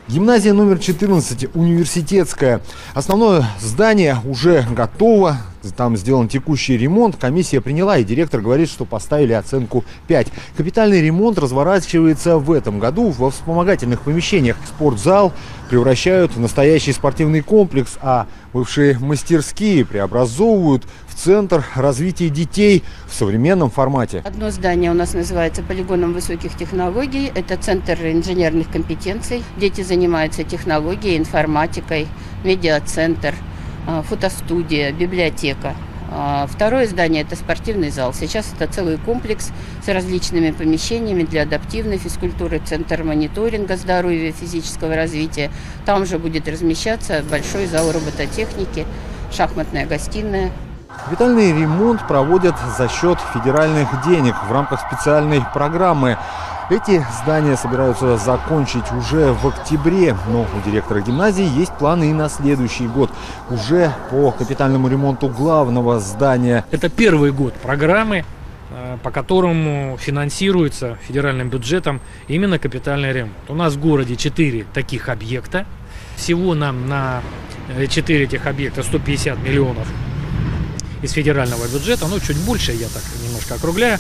Гимназия номер 14, университетская. Основное здание уже готово. Там сделан текущий ремонт. Комиссия приняла, и директор говорит, что поставили оценку 5. Капитальный ремонт разворачивается в этом году во вспомогательных помещениях. Спортзал превращают в настоящий спортивный комплекс, а бывшие мастерские преобразовывают в центр развития детей в современном формате. Одно здание у нас называется полигоном высоких технологий. Это центр инженерных компетенций. Дети занимаются технологией, информатикой, медиацентр, фотостудия, библиотека. Второе здание – это спортивный зал. Сейчас это целый комплекс с различными помещениями для адаптивной физкультуры, центр мониторинга здоровья, физического развития. Там же будет размещаться большой зал робототехники, шахматная гостиная. Капитальный ремонт проводят за счет федеральных денег в рамках специальной программы. Эти здания собираются закончить уже в октябре, но у директора гимназии есть планы и на следующий год. Уже по капитальному ремонту главного здания. Это первый год программы, по которому финансируется федеральным бюджетом именно капитальный ремонт. У нас в городе 4 таких объекта. Всего нам на 4 этих объекта 150 миллионов из федерального бюджета, ну чуть больше, я так немножко округляю.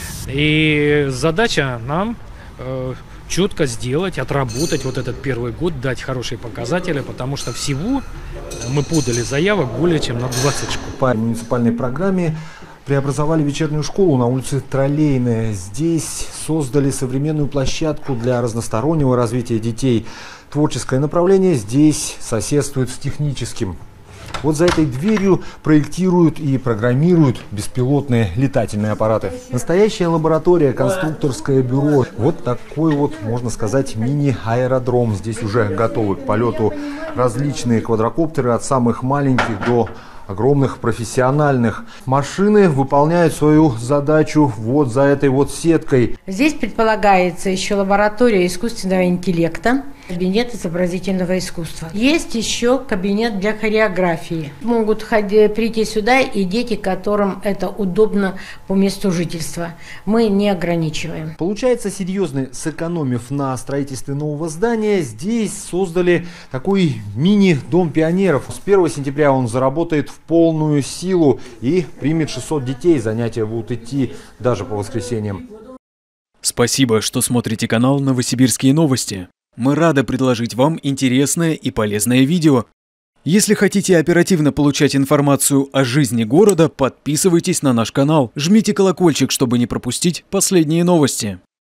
И задача нам четко сделать, отработать вот этот первый год, дать хорошие показатели, потому что всего мы подали заявок более чем на 20 школ. По муниципальной программе преобразовали вечернюю школу на улице Троллейная. Здесь создали современную площадку для разностороннего развития детей. Творческое направление здесь соседствует с техническим. Вот за этой дверью проектируют и программируют беспилотные летательные аппараты. Настоящая лаборатория, конструкторское бюро. Вот такой вот, можно сказать, мини-аэродром. Здесь уже готовы к полету различные квадрокоптеры от самых маленьких до огромных профессиональных. Машины выполняют свою задачу вот за этой вот сеткой. Здесь предполагается еще лаборатория искусственного интеллекта, кабинет изобразительного искусства. Есть еще кабинет для хореографии. Могут прийти сюда и дети, которым это удобно по месту жительства. Мы не ограничиваем. Получается, серьезно сэкономив на строительстве нового здания, здесь создали такой мини-дом пионеров. С 1 сентября он заработает в полную силу и примет 600 детей. Занятия будут идти даже по воскресеньям. Спасибо, что смотрите канал «Новосибирские новости». Мы рады предложить вам интересное и полезное видео. Если хотите оперативно получать информацию о жизни города, подписывайтесь на наш канал, жмите колокольчик, чтобы не пропустить последние новости.